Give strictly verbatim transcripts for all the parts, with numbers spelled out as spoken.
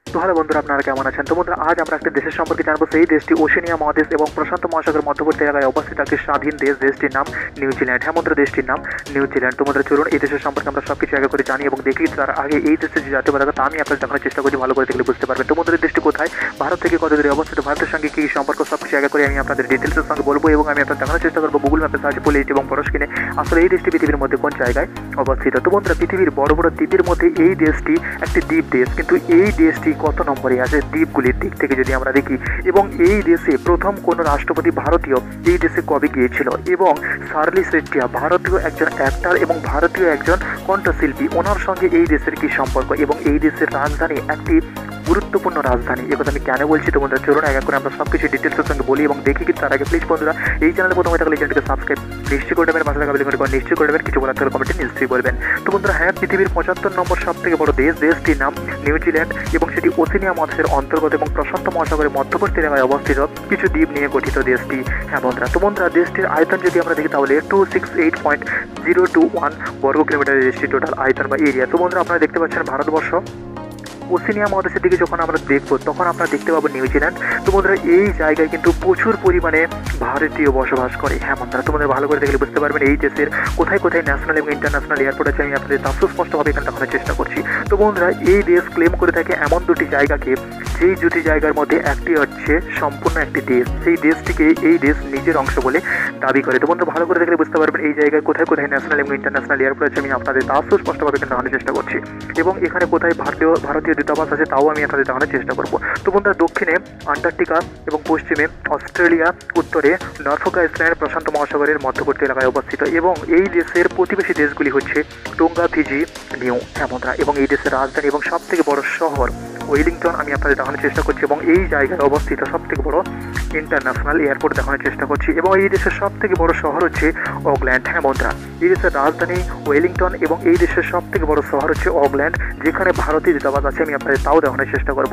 তো হ্যালো বন্ধুরা, আপনারা কেমন আছেন? তো বন্ধুরা, আজ আমরা একটা দেশের সম্পর্কে জানবো। সেই দেশটি ওশেনিয়া মহাদেশ এবং প্রশান্ত মহাসাগরের মধ্যবর্তী এলাকায় অবস্থিত একটি স্বাধীন দেশ। দেশটির নাম নিউজিল্যান্ড। হ্যাঁ বন্ধুরা, দেশটির নাম নিউজিল্যান্ড। তো বন্ধুরা, চলুন এই দেশের সম্পর্কে আমরা সবকিছু আগে করে জানি এবং দেখি। তার আগে এই দেশের যে জাতীয় পতাকা তা আমি আপনাদের দেখানোর চেষ্টা করছি, ভালো করে দেখলে বুঝতে পারবেন। তো বন্ধুরা, দেশটি কোথায়, ভারত থেকে কত দূরে অবস্থিত, ভারতের সঙ্গে কী সম্পর্ক, সবকিছু আগে করে আমি আপনাদের ডিটেলসের সঙ্গে বলবো এবং আমি আপনাদের দেখানোর চেষ্টা করবো গুগল ম্যাপের সাহায্যে পলিট এবং পরস্কিনে আসলে এই দেশটি পৃথিবীর মধ্যে কোন জায়গায় অবস্থিত। তো বন্ধুরা, পৃথিবীর বড় বড় দ্বীপের মধ্যে এই দেশটি একটি দ্বীপ দেশ, কিন্তু এই দেশটি কত নম্বরে আছে দ্বীপগুলির দিক থেকে যদি আমরা দেখি, এবং এই দেশে প্রথম কোন রাষ্ট্রপতি ভারতীয় এই দেশে কবে গিয়েছিল, এবং শার্লি সেট্টিয়া ভারতীয় একজন অ্যাক্টর এবং ভারতীয় একজন কণ্ঠশিল্পী, ওনার সঙ্গে এই দেশের কী সম্পর্ক, এবং এই দেশের রাজধানী একটি গুরুত্বপূর্ণ রাজধানী। একথা আমি কেন বলছি, তো বন্ধুরা চলুন এক এক করে আমরা সব কিছু ডিটেলসের সঙ্গে বলি এবং দেখি। কিন্তু তার আগে প্লিজ বন্ধুরা, এই চ্যানেলে প্রথমে থাকলে এই চ্যানেলটিকে সাবস্ক্রাইব নিশ্চয়ই করে দেবেন, পাশে থাকা বেল আইকন নিশ্চয়ই করে দেবেন, কিছু বলার থাকলে কমেন্টে নিশ্চয়ই বলবেন। তো বন্ধুরা, হ্যাঁ, পৃথিবীর পঁচাত্তর নম্বর সব থেকে বড় দেশ, দেশটির নাম নিউজিল্যান্ড এবং সেটি ওশেনিয়া মহাদেশের অন্তর্গত এবং প্রশান্ত মহাসাগরের মধ্যবর্তী এলাকায় অবস্থিত কিছু দ্বীপ নিয়ে গঠিত দেশটি। হ্যাঁ বন্ধুরা, তো বন্ধুরা, দেশটির আয়তন যদি আমরা দেখি তাহলে two six eight point zero two one বর্গ কিলোমিটারের দেশটির টোটাল আয়তন বা এরিয়া। তো বন্ধুরা, আপনারা দেখতে পাচ্ছেন ভারতবর্ষ ওশেনিয়া মহাদেশের দিকে যখন আমরা দেখবো তখন আমরা দেখতে পাবো নিউজিল্যান্ড। তো বন্ধুরা, এই জায়গায় কিন্তু প্রচুর পরিমাণে ভারতীয় বসবাস করে। হ্যাঁ বন্ধুরা, তোমাদের ভালো করে দেখলে বুঝতে পারবেন এই দেশের কোথায় কোথায় ন্যাশনাল এবং ইন্টারন্যাশনাল এয়ারপোর্ট আছে, আমি আপনাদের তা সুস্পষ্টভাবে এখানে দেখানোর চেষ্টা করছি। তো বন্ধুরা, এই দেশ ক্লেম করে থাকে এমন দুটি জায়গাকে, যেই দুটি জায়গার মধ্যে একটি হচ্ছে সম্পূর্ণ একটি দেশ, সেই দেশটিকে এই দেশ নিজের অংশ বলে দাবি করে। তো বন্ধুরা, ভালো করে দেখলে বুঝতে পারবেন এই জায়গায় কোথায় কোথায় ন্যাশনাল এবং ইন্টারন্যাশনাল এয়ারপোর্ট আছে, আমি আপনাদের তা সুস্পষ্টভাবে এখানে দেখানোর চেষ্টা করছি, এবং এখানে কোথায় ভারতীয় ভারতীয় দূতাবাস আছে তাও আমি আপনাদের দেখানোর চেষ্টা করব। তো বন্ধুরা, দক্ষিণে আন্টার্কটিকা এবং পশ্চিমে অস্ট্রেলিয়া, উত্তরে নরফোক আইল্যান্ড প্রশান্ত মহাসাগরের মধ্যবর্তী এলাকায় অবস্থিত, এবং এই দেশের প্রতিবেশী দেশগুলি হচ্ছে টোঙ্গা, ফিজি, নিউ। হ্যাঁ বন্ধুরা, এবং এই দেশের রাজধানী এবং সব থেকে বড় শহর ওয়েলিংটন আমি আপনাদের দেখানোর চেষ্টা করছি, এবং এই জায়গায় অবস্থিত সব থেকে বড় ইন্টারন্যাশনাল এয়ারপোর্ট দেখানোর চেষ্টা করছি, এবং এই দেশের সব থেকে বড় শহর হচ্ছে অকল্যান্ড। হ্যাঁ বন্ধুরা, এই দেশের রাজধানী ওয়েলিংটন এবং এই দেশের সব থেকে বড় শহর হচ্ছে অকল্যান্ড, যেখানে ভারতীয় দূতাবাস আছে, আমি আপনাদের তাও দেখানোর চেষ্টা করব।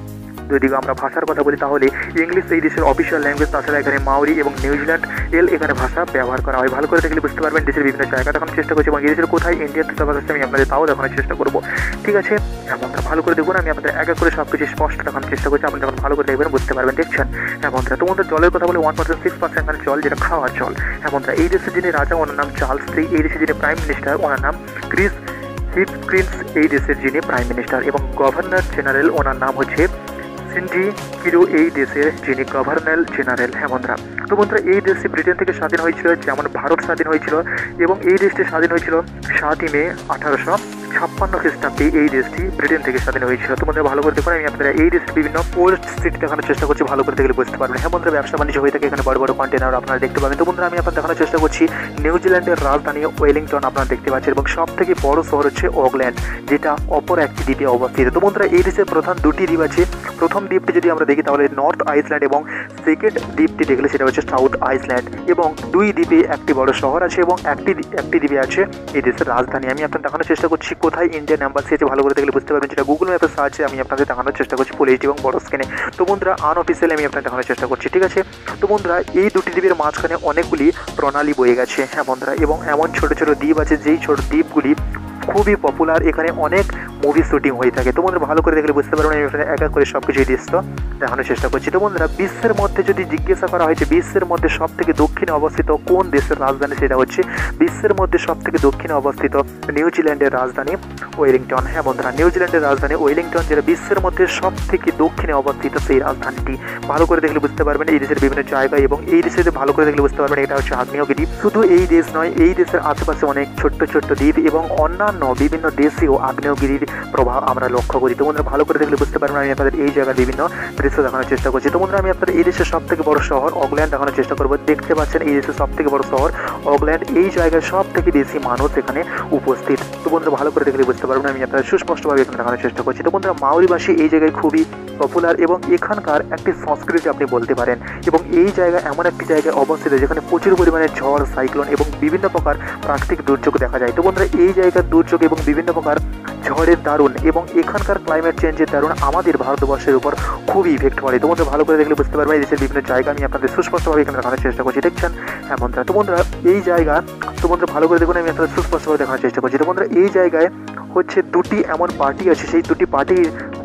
যদি আমরা ভাষার কথা বলি তাহলে ইংলিশ এই দেশের অফিসিয়াল ল্যাঙ্গুয়েজ, তাছাড়া এখানে মাওরি এবং নিউজিল্যান্ড এল এখানে ভাষা ব্যবহার করা হয়। ভালো করে দেখলে বুঝতে পারবেন দেশের বিভিন্ন জায়গা দেখানোর চেষ্টা করছি, এবং এই দেশের কোথায় ইন্ডিয়ান দূতাবাস আছে আমি আপনাদের তাও দেখানোর চেষ্টা করবো। ঠিক আছে, আমরা ভালো করে দেখুন, আমি আপনাদের এক এক করে সব কিছু স্পষ্ট দেখানোর চেষ্টা করছি, আপনি যখন ভালো করে দেখবেন বুঝতে পারবেন। দেখছেন? হ্যাঁ বন্ধুরা, তো বন্ধুরা, জলের কথা বলে ওয়ান পার্সেন্ট সিক্স পার্সেন্ট এখানে জল, যেটা খাওয়ার জল। হ্যাঁ বন্ধুরা, এই দেশের যিনি রাজা ওনার নাম চার্লস থ্রি, এই দেশের যিনি প্রাইম মিনিস্টার ওনার নাম ক্রিস হিপকিন্স, এই দেশের যিনি প্রাইম মিনিস্টার, এবং গভর্নর জেনারেল ওনার নাম হচ্ছে সিনজি কিরো, এই দেশের যিনি গভর্নর জেনারেল। হ্যাঁ বন্ধুরা, তো বন্ধুরা, এই দেশটি ব্রিটেন থেকে স্বাধীন হয়েছিল, যেমন ভারত স্বাধীন হয়েছিল, এবং এই দেশটি স্বাধীন হয়েছিল সাতই মে আঠারোশো ছাপ্পান্ন খ্রিস্টাব্দে এই দেশটি ব্রিটেন থেকে স্বাধীন হয়েছিল। তোমাদের ভালো করে দেখুন, আমি আপনারা এই দেশের বিভিন্ন পোর্ট সিটি দেখানোর চেষ্টা করছি, ভালো করে দেখলে বুঝতে পারবেন। হ্যাঁ বন্ধুরা, ব্যবসা বাণিজ্য হয়ে থাকে এখানে, বড় বড় কন্টেনার আপনারা দেখতে পাবেন। তো বন্ধুরা, আমি আপনার দেখানোর চেষ্টা করছি নিউজিল্যান্ডের রাজধানী ওয়েলিংটন আপনারা দেখতে পাচ্ছেন, এবং সব থেকে বড় শহর হচ্ছে অকল্যান্ড, যেটা অপর একটি দ্বীপে অবস্থিত। তো বন্ধুরা, এই দেশের প্রধান দুটি দ্বীপ আছে। প্রথম দ্বীপটি যদি আমরা দেখি তাহলে নর্থ আইসল্যান্ড, এবং সেকেন্ড দ্বীপটি দেখলে সেটা হচ্ছে সাউথ আইসল্যান্ড, এবং দুই দ্বীপে একটি বড় শহর আছে এবং একটি একটি দ্বীপে আছে এই দেশের রাজধানী। আমি আপনার দেখানোর চেষ্টা করছি কোথায় ইন্ডিয়ান এম্বাসি আছে, ভালো করে দেখলে বুঝতে পারবেন, যেটা গুগল ম্যাপের সাহায্যে আমি আপনাদের দেখানোর চেষ্টা করছি ফুল এইচডি এবং বড় স্ক্রিনে। তো বন্ধুরা, আনঅফিসিয়ালি আমি আপনাদের দেখানোর চেষ্টা করছি। ঠিক আছে, তো বন্ধুরা, এই দুটি দ্বীপের মাঝখানে অনেকগুলি প্রণালী বয়ে গেছে। হ্যাঁ বন্ধুরা, এবং এমন ছোট ছোট দ্বীপ আছে যেই ছোট দ্বীপগুলি খুবই পপুলার, এখানে অনেক মুভি শুটিং হয়ে থাকে। তো বন্ধুরা, ভালো করে দেখলে বুঝতে পারবেন, আমি এখানে এক এক করে সব কিছু দৃশ্য দেখানোর চেষ্টা করছি। তো বন্ধুরা, বিশ্বের মধ্যে যদি জিজ্ঞাসা করা হয় যে বিশ্বের মধ্যে সব থেকে দক্ষিণে অবস্থিত কোন দেশের রাজধানী, সেটা হচ্ছে বিশ্বের মধ্যে সব থেকে দক্ষিণে অবস্থিত নিউজিল্যান্ডের রাজধানী ওয়েলিংটন। হ্যাঁ বন্ধুরা, নিউজিল্যান্ডের রাজধানী ওয়েলিংটন, যেটা বিশ্বের মধ্যে সব থেকে দক্ষিণে অবস্থিত সেই রাজধানীটি। ভালো করে দেখলে বুঝতে পারবেন এই দেশের বিভিন্ন জায়গায়, এবং এই দেশে ভালো করে দেখলে বুঝতে পারবেন এটা হচ্ছে আগ্নেয়গিরি দ্বীপ। শুধু এই দেশ নয়, এই দেশের আশেপাশে অনেক ছোট্ট ছোট্ট দ্বীপ এবং অন্যান্য বিভিন্ন দেশেও আগ্নেয়গিরির প্রভাব আমরা লক্ষ্য করি। তো বন্ধুরা, ভালো করে দেখলে বুঝতে পারবেন, আমি আপনাদের এই জায়গার বিভিন্ন দৃশ্য দেখানোর চেষ্টা করছি। তো বন্ধুরা, আমি আপনাদের এই দেশের সব থেকে বড় শহর অকল্যান্ড দেখানোর চেষ্টা করবো। দেখতে পাচ্ছেন এই দেশের সব থেকে বড় শহর অকল্যান্ড, এই জায়গায় সব থেকে বেশি মানুষ এখানে উপস্থিত। তো বন্ধুরা, ভালো করে দেখলে বুঝতে পারবেন, আমি আপনাদের সুস্পষ্টভাবে এখানে দেখানোর চেষ্টা করছি। তো বন্ধুরা, মাওরিবাসী এই জায়গায় খুবই পপুলার, এবং এখানকার একটি সংস্কৃতি আপনি বলতে পারেন, এবং এই জায়গা এমন একটি জায়গায় অবস্থিত যেখানে প্রচুর পরিমাণে ঝড়, সাইক্লোন এবং বিভিন্ন প্রকার প্রাকৃতিক দুর্যোগ দেখা যায়। তো বন্ধুরা, এই জায়গার দুর্যোগ এবং বিভিন্ন প্রকার ঝড়ের দারুণ এবং এখানকার ক্লাইমেট চেঞ্জের দারুণ আমাদের ভারতবর্ষের উপর খুবই ইফেক্ট পড়ে। তো বন্ধুরা, ভালো করে দেখলে বুঝতে পারবেন এই দেশের বিভিন্ন জায়গা আমি আপনাদের সুস্পষ্টভাবে এখানে দেখানোর চেষ্টা করছি। দেখছেন? হ্যাঁ বন্ধুরা, তো বন্ধুরা, এই জায়গা তো বন্ধুরা ভালো করে দেখুন, আমি আপনাদের সুস্পষ্টভাবে দেখানোর চেষ্টা করছি। তো বন্ধুরা, এই জায়গায় হচ্ছে দুটি এমন পার্টি আছে, সেই দুটি পার্টির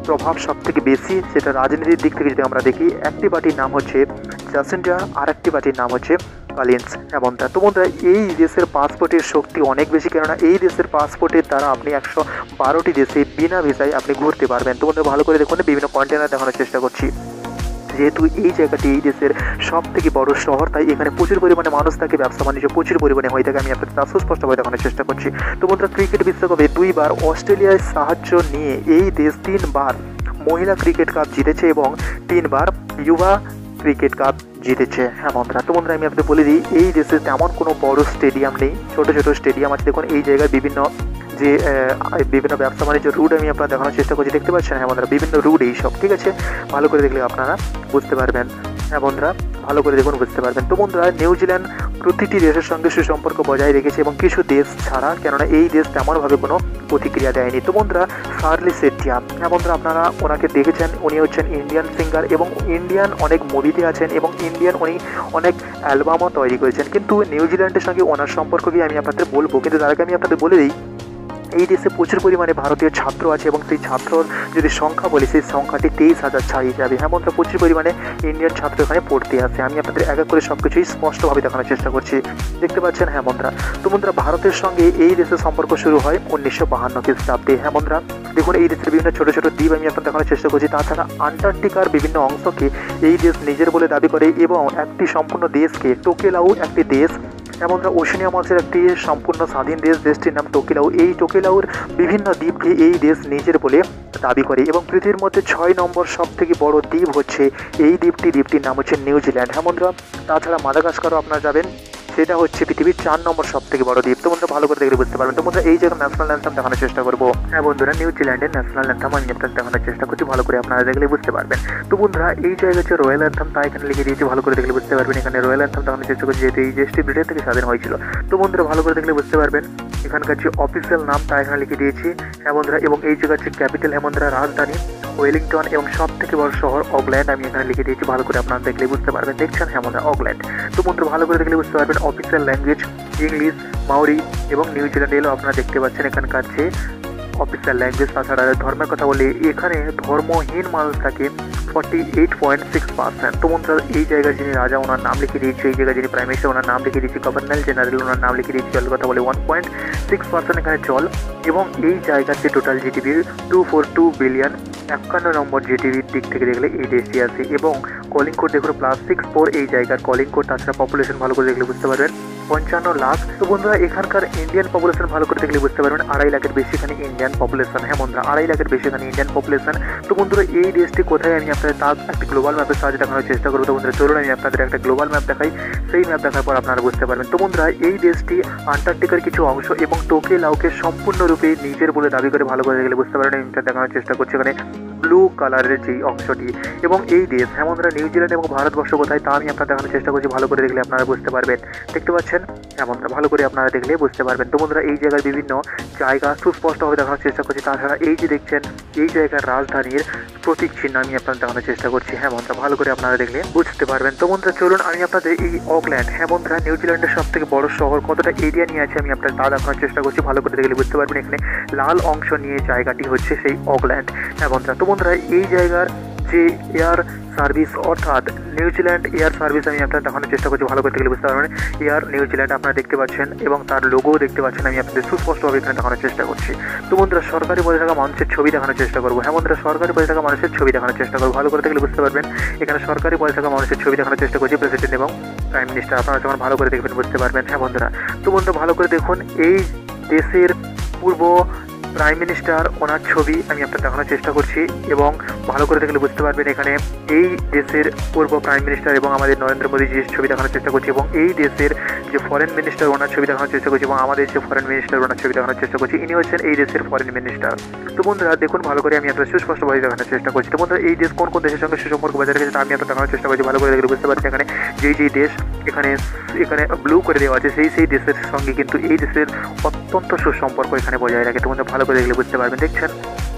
প্রভাব সব থেকে বেশি, সেটা রাজনীতির দিক থেকে যদি আমরা দেখি, একটি পার্টির নাম হচ্ছে জাসিন্ডা আর একটি পার্টির নাম হচ্ছে কালিন্স। হ্যাঁ বন্ধুরা, তো বন্ধুরা এই দেশের পাসপোর্টের শক্তি অনেক বেশি, কেননা এই দেশের পাসপোর্টের দ্বারা আপনি একশো বারোটি দেশে বিনা ভিসায় আপনি ঘুরতে পারবেন। তো বন্ধুরা ভালো করে দেখুন, বিভিন্ন কন্টেনার দেখানোর চেষ্টা করছি। যেহেতু এই জায়গাটি এই দেশের সব থেকে বড় শহর, তাই এখানে প্রচুর পরিমাণে মানুষ থাকে, ব্যবসা বাণিজ্য প্রচুর পরিমাণে হয়ে থাকে। আমি আপনাদের তা সুস্পষ্টভাবে দেখানোর চেষ্টা করছি। তো বন্ধুরা ক্রিকেট বিশ্বকাপে দুইবার অস্ট্রেলিয়ার সাহায্য নিয়ে এই দেশ তিনবার মহিলা ক্রিকেট কাপ জিতেছে এবং তিনবার যুবা ক্রিকেট কাপ জিতেছে। হ্যাঁ বন্ধুরা, তো বন্ধুরা আমি আপনাদের বলে দিই, এই দেশে তেমন কোনো বড় স্টেডিয়াম নেই, ছোটো ছোটো স্টেডিয়াম আছে। দেখুন এই জায়গায় বিভিন্ন যে বিভিন্ন ব্যবসা বাণিজ্য রুট আমি আপনারা দেখানোর চেষ্টা করছি, দেখতে পাচ্ছেন। হ্যাঁ বন্ধুরা, বিভিন্ন রুট এইসব, ঠিক আছে, ভালো করে দেখলে আপনারা বুঝতে পারবেন। হ্যাঁ বন্ধুরা, ভালো করে দেখুন, বুঝতে পারবেন। তো বন্ধুরা নিউজিল্যান্ড প্রতিটি দেশের সঙ্গে সুসম্পর্ক বজায় রেখেছে এবং কিছু দেশ ছাড়া, কেননা এই দেশ তেমনভাবে কোনো প্রতিক্রিয়া দেয়নি। তো বন্ধুরা শার্লি সেটিয়া, হ্যাঁ বন্ধুরা আপনারা ওনাকে দেখেছেন, উনি হচ্ছেন ইন্ডিয়ান সিঙ্গার এবং ইন্ডিয়ান অনেক মুভিতে আছেন এবং ইন্ডিয়ান উনি অনেক অ্যালবামও তৈরি করেছেন। কিন্তু নিউজিল্যান্ডের সঙ্গে ওনার সম্পর্ক কি আমি আপনাদের বলবো, কিন্তু তার আগে আমি আপনাদের বলে দিই, এই দেশে প্রচুর পরিমাণে ভারতীয় ছাত্র আছে এবং সেই ছাত্রর যদি সংখ্যা বলি, সেই সংখ্যাটি তেইশ হাজার ছাড়িয়ে যাবে। হ্যাঁ বন্ধুরা, প্রচুর পরিমাণে ইন্ডিয়ান ছাত্র এখানে পড়তে আসে। আমি আপনাদের এক এক করে সব কিছুই স্পষ্টভাবে দেখানোর চেষ্টা করছি, দেখতে পাচ্ছেন। হ্যাঁ বন্ধুরা, তো বন্ধুরা ভারতের সঙ্গে এই দেশের সম্পর্ক শুরু হয় উনিশশো বাহান্ন খ্রিস্টাব্দে। হ্যাঁ বন্ধুরা, দেখুন এই দেশের বিভিন্ন ছোটো ছোটো দ্বীপ আমি আপনাদের দেখানোর চেষ্টা করছি। তাছাড়া আন্টার্কটিকার বিভিন্ন অংশকে এই দেশ নিজের বলে দাবি করে এবং একটি সম্পূর্ণ দেশকে, টোকেলাউ একটি দেশ, এবং ওশেনিয়া মহাদেশের একটি সম্পূর্ণ স্বাধীন দেশ, দেশটির নাম টোকেলাউ। এই টোকেলাউর বিভিন্ন দ্বীপকে এই দেশ নিজের বলে দাবি করে এবং পৃথিবীর মধ্যে ছয় নম্বর সব থেকে বড় দ্বীপ হচ্ছে এই দ্বীপটি, দ্বীপটির নাম হচ্ছে নিউজিল্যান্ড। হ্যাঁ বন্ধুরা, তাছাড়া মাদাগাস্কারও আপনারা যাবেন, সেটা হচ্ছে পৃথিবীর চার নম্বর সব থেকে বড় দ্বীপ। তো বন্ধুরা ভালো করে দেখলে বুঝতে পারবেন। তো বন্ধুরা এই জায়গায় ন্যাশনাল অ্যান্থাম দেখানোর চেষ্টা করবো। হ্যাঁ বন্ধুরা, নিউজিল্যান্ডের ন্যাশনাল অ্যান্থাম আমি আপনাদের দেখানোর চেষ্টা করছি, ভালো করে আপনারা দেখলে বুঝতে পারবেন। তো বন্ধুরা এই জায়গা হচ্ছে রয়্যাল অ্যান্থাম, তা এখানে লিখে দিয়েছি, ভালো করে দেখলে বুঝতে পারবেন। এখানে রয়্যাল অ্যান্থাম দেখানোর চেষ্টা করছি, যেহেতু এই দেশটি ব্রিটেন থেকে স্বাধীন হয়েছিল। তো বন্ধুরা ভালো করে দেখলে বুঝতে পারবেন। এখানকার যে অফিসিয়াল নাম তা এখানে লিখে দিয়েছি। হ্যাঁ বন্ধুরা, এবং এই জায়গার যে ক্যাপিটাল, হ্যাঁ বন্ধুরা রাজধানী ওয়েলিংটন এবং সব থেকে বড় শহর অকল্যান্ড আমি এখানে লিখে দিয়েছি, ভালো করে আপনারা দেখলে বুঝতে পারবেন। দেখছেন হ্যাঁ বন্ধুরা অকল্যান্ড। তো বন্ধুরা ভালো করে দেখলে বুঝতে পারবেন। অফিসিয়াল ল্যাঙ্গুয়েজ ইংলিশ, মাওরি এবং নিউজিল্যান্ড এলো আপনারা দেখতে পাচ্ছেন এখানকার যে অফিসিয়াল ল্যাঙ্গুয়েজ। তাছাড়া ধর্মের কথা বলি, এখানে ধর্মহীন মানুষ থাকে forty eight point six percent. তো বন্ধুরা এই জায়গায় যিনি রাজা ওনার নাম লিখে দিয়েছে, এই জায়গায় যিনি প্রাইম মিনিস্টার ওনার নাম লিখে দিয়েছে, গভর্নর জেনারেল ওনার নাম লিখে দিয়েছে। জলের কথা বলে ওয়ান পয়েন্ট সিক্স পার্সেন্ট এখানে জল এবং এই জায়গার যে টোটাল জিডিপির টু ফোর টু বিলিয়ন, একান্ন নম্বর জিডিপির দিক থেকে দেখলে এই দেশটি আছে এবং কলিং কোড দেখুন প্লাস সিক্স ফোর এই জায়গার কলিং কোড। তাছাড়া পপুলেশন ভালো করে দেখলে বুঝতে পারবেন পঞ্চান্ন লাখ। তো বন্ধুরা এখানকার ইন্ডিয়ান পপুলেশন ভালো করে দেখলে বুঝতে পারবেন আড়াই লাখের বেশি এখানে ইন্ডিয়ান পপুলেশন। হ্যাঁ বন্ধুরা, আড়াই লাখের বেশি এখানে ইন্ডিয়ান পপুলেশন। তো বন্ধুরা এই দেশটি কোথায় আমি আপনাদের তার একটি গ্লোবাল ম্যাপের সাহায্যে দেখানোর চেষ্টা করবো। তো বন্ধুরা চলুন আমি আপনাদের একটা গ্লোবাল ম্যাপ দেখাই, সেই ম্যাপ দেখার পর আপনারা বুঝতে পারবেন। তো বন্ধুরা এই দেশটি আন্টার্কটিকার কিছু অংশ এবং টোকেলাউকে সম্পূর্ণরূপে নিজের বলে দাবি করে, ভালো করে দেখলে বুঝতে পারবেন। আমি এটা দেখানোর চেষ্টা করছি এখানে ব্লু কালারের যেই অংশটি এবং এই দেশ। হ্যাঁ বন্ধুরা নিউজিল্যান্ড এবং ভারতবর্ষ কোথায় তা আমি আপনার দেখানোর চেষ্টা করছি, ভালো করে দেখলে আপনারা বুঝতে পারবেন। দেখতে পাচ্ছেন হ্যাঁ বন্ধুরা, ভালো করে আপনারা দেখলে বুঝতে পারবেন। তো বন্ধুরা এই জায়গার বিভিন্ন জায়গা সুস্পষ্টভাবে দেখানোর চেষ্টা করছি। তাছাড়া এই যে দেখছেন এই জায়গার রাজধানীর প্রতীক চিহ্ন আমি আপনাদের দেখানোর চেষ্টা করছি। হ্যাঁ বন্ধুরা, ভালো করে আপনারা দেখলে বুঝতে পারবেন। তো বন্ধুরা চলুন আমি আপনাদের এই অকল্যান্ড, হ্যাঁ বন্ধুরা নিউজিল্যান্ডের সব থেকে বড় শহর, কতটা এরিয়া নিয়ে আছে আমি আপনাদের তা দেখানোর চেষ্টা করছি, ভালো করে দেখলে বুঝতে পারবেন। এখানে লাল অংশ নিয়ে জায়গাটি হচ্ছে সেই অকল্যান্ড। হ্যাঁ বন্ধুরা, তো বন্ধুরা এই জায়গার যে এয়ার সার্ভিস অর্থাৎ নিউজিল্যান্ড এয়ার সার্ভিস আমি আপনাদের দেখানোর চেষ্টা করছি, ভালো করে দেখলে বুঝতে পারবেন। এয়ার নিউজিল্যান্ড আপনারা দেখতে পাচ্ছেন এবং তার লোগোও দেখতে পাচ্ছেন, আমি আপনাদের সুস্পষ্টভাবে এখানে দেখানোর চেষ্টা করছি। তো বন্ধুরা সরকারি পদে থাকা মানুষের ছবি দেখানোর চেষ্টা করবো। হ্যাঁ বন্ধুরা, সরকারি পদে থাকা মানুষের ছবি দেখানোর চেষ্টা করবো, ভালো করে দেখলে বুঝতে পারবেন। এখানে সরকারি পদে থাকা মানুষের ছবি দেখানোর চেষ্টা করছি, প্রেসিডেন্ট এবং প্রাইম মিনিস্টার আপনারা যখন ভালো করে দেখবেন বুঝতে পারবেন। হ্যাঁ বন্ধুরা, তো বন্ধুরা ভালো করে দেখুন এই দেশের পূর্ব প্রাইম মিনিস্টার ওনার ছবি আমি আপনার দেখানোর চেষ্টা করছি এবং ভালো করে দেখলে বুঝতে পারবেন। এখানে এই দেশের পূর্ব প্রাইম মিনিস্টার এবং আমাদের নরেন্দ্র মোদীজির ছবি দেখানোর চেষ্টা করছি এবং এই দেশের যে ফরেন মিনিস্টার ওনার ছবি দেখানোর চেষ্টা করছি এবং আমাদের যে ফরেন মিনিস্টার ওনার ছবি দেখানোর চেষ্টা করছি, ইনি হচ্ছেন এই দেশের ফরেন মিনিস্টার। তো বন্ধুরা দেখুন ভালো করে আমি আপনার সুস্পষ্টভাবে দেখানোর চেষ্টা করছি। তো বন্ধুরা এই দেশ কোন কোন দেশের সঙ্গে সুসম্পর্ক বজায় রেখেছে তা আমি আপনার দেখানোর চেষ্টা করছি, ভালো করে দেখলে বুঝতে পারছি। এখানে যেই যেই দেশ এখানে এখানে ব্লু করে দেওয়া আছে সেই সেই দেশের সঙ্গে কিন্তু এই দেশের অত্যন্ত সুসম্পর্ক এখানে বজায় রাখে। তো বন্ধুরা ভালো করে দেখলে বুঝতে পারবেন। দেখছেন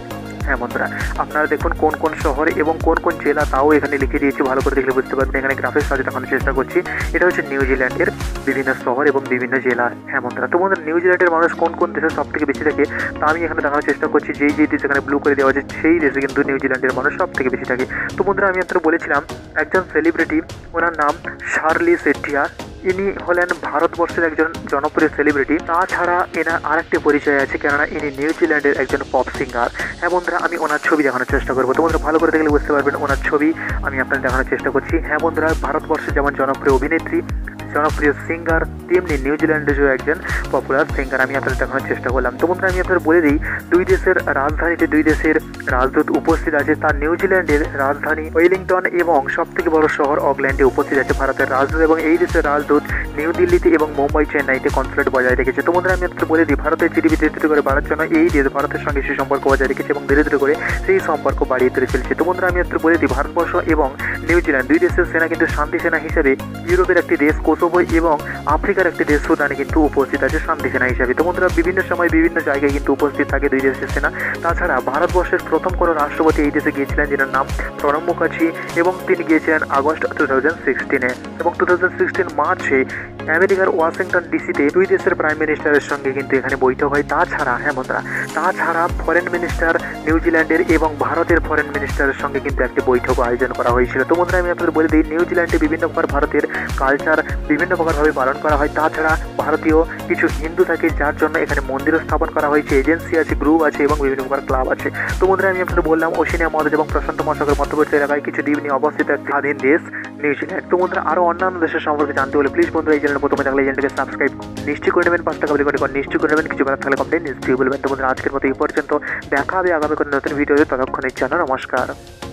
হ্যাঁ বন্ধুরা, আপনারা দেখুন কোন কোন শহর এবং কোন কোন জেলা তাও এখানে লিখে দিয়েছি, ভালো করে দেখলে বুঝতে পারবেন। এখানে গ্রাফিক্স সাজিয়ে দেখানোর চেষ্টা করছি। এটা হচ্ছে নিউজিল্যান্ডের বিভিন্ন শহর এবং বিভিন্ন জেলা। হ্যাঁ বন্ধুরা, তো বন্ধুরা নিউজিল্যান্ডের মানুষ কোন কোন দেশে সব থেকে বেশি থাকে তা আমি এখানে দেখানোর চেষ্টা করছি। যেই যেই দেশ এখানে ব্লু করে দেওয়া আছে সেই দেশে কিন্তু নিউজিল্যান্ডের মানুষ সব থেকে বেশি থাকে। তো বন্ধুরা, আমি আপনারা বলেছিলাম একজন সেলিব্রিটি, ওনার নাম শার্লি সেটিয়া। ইনি হলেন ভারতবর্ষের একজন জনপ্রিয় সেলিব্রিটি। তাছাড়া এনার আরেকটি পরিচয় আছে, কেননা ইনি নিউজিল্যান্ডের একজন পপ সিঙ্গার। হ্যাঁ বন্ধুরা, আমি ওনার ছবি দেখানোর চেষ্টা করবো। তো বন্ধুরা, ভালো করে দেখলে বুঝতে পারবেন ওনার ছবি আমি আপনাদের দেখানোর চেষ্টা করছি। হ্যাঁ বন্ধুরা, ভারতবর্ষে যেমন জনপ্রিয় অভিনেত্রী, জনপ্রিয় সিঙ্গার, তেমনি নিউজিল্যান্ডেরও একজন পপুলার সিঙ্গার আমি আপনাদের দেখানোর চেষ্টা করলাম। তো বন্ধুরা, আমি আপনাদের বলে দিই, দুই দেশের রাজধানীতে দুই দেশের রাজদূত উপস্থিত আছে। তার নিউজিল্যান্ডের রাজধানী ওয়েলিংটন এবং সবথেকে বড় শহর অকল্যান্ডে উপস্থিত আছে ভারতের রাজদূত, এবং এই দেশের রাজদূত নিউ দিল্লিতে এবং মুম্বাই, চেন্নাইতে কনসুলেট বজায় রেখেছে। তো বন্ধুরা, আমি আপনাদের বলে দিই, ভারতের জিডিপি ধীরে ধীরে করে বাড়ার জন্য এই দেশ ভারতের সঙ্গে সেই সম্পর্ক বজায় রেখেছে এবং ধীরে ধীরে করে সেই সম্পর্ক বাড়িয়ে তুলে চলেছে। তো বন্ধুরা, আমি আপনাদের বলে দিই, ভারতবর্ষ এবং নিউজিল্যান্ড দুই দেশের সেনা কিন্তু শান্তি সেনা হিসেবে ইউরোপের একটি দেশ কোসোভো এবং আফ্রিকার একটি দেশ সুদানে কিন্তু উপস্থিত আছে শান্তি সেনা হিসেবে। তো বন্ধুরা, বিভিন্ন সময় বিভিন্ন জায়গায় কিন্তু উপস্থিত থাকে দুই দেশের সেনা। তাছাড়া ভারতবর্ষের প্রথম কোনো রাষ্ট্রপতি এই দেশে গিয়েছিলেন, যিনার নাম প্রণব মুখার্জি, এবং তিনি গিয়েছিলেন আগস্ট টু থাউজেন্ড সিক্সটিনে এবং টু থাউজেন্ড সিক্সটিন মার্চে আমেরিকার ওয়াশিংটন ডিসিতে দুই দেশের প্রাইম মিনিস্টারের সঙ্গে কিন্তু এখানে বৈঠক হয়। তাছাড়া হ্যাঁ বন্ধুরা, তাছাড়া ফরেন মিনিস্টার নিউজিল্যান্ডের এবং ভারতের ফরেন মিনিস্টারের সঙ্গে কিন্তু একটি বৈঠক আয়োজন করা হয়েছিল। তো বন্ধুরা, আমি আপনাদের বলে দিই, নিউজিল্যান্ডে বিভিন্ন প্রকার ভারতের কালচার বিভিন্ন প্রকারভাবে পালন করা হয়। তাছাড়া ভারতীয় কিছু হিন্দু থাকে, যার জন্য এখানে মন্দিরও স্থাপন করা হয়েছে, এজেন্সি আছে, গ্রুপ আছে এবং বিভিন্ন প্রকার ক্লাব আছে। তো বন্ধুরা, আমি আপনাদের বললাম ওশেনিয়া মহাদেশ এবং প্রশান্ত মহাসাগর মধ্যবর্তী এলাকায় কিছু দ্বীপ নিয়ে অবস্থিত এক স্বাধীন দেশ নিউজিল্যান্ড। তো বন্ধুরা, আরও অন্যান্য দেশের সম্পর্কে জানতে হলে প্লিজ বন্ধুরা এই চ্যানেল প্রথমে থাকলে এই চ্যানেলটিকে সাবস্ক্রাইব নিশ্চয়ই করে নেবেন, পাঁচ টাকা বলে করে নিশ্চয়ই করে নেবেন। কিছু করার থাকলে কমেন্টে নিশ্চয়ই বলবেন। তো বন্ধুরা, আজকের মতো এই পর্যন্ত, দেখা হবে আগামী কোনো নতুন ভিডিওতে। ততক্ষণের জন্য নমস্কার।